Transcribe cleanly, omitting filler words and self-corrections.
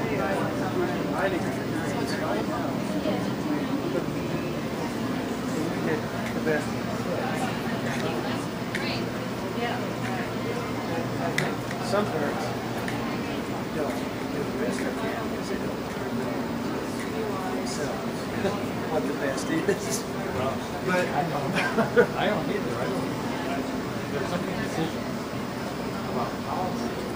The best. Some parents don't do the best they can because they don't themselves what the best is. But I don't either. There's so many decisions about policy.